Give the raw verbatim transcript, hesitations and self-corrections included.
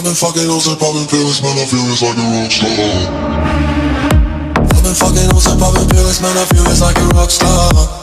I've been fucking hoes and popping pills, man, I feel it's like a rock star. I've been fucking hoes and popping pills, man, I feel it's like a rock star.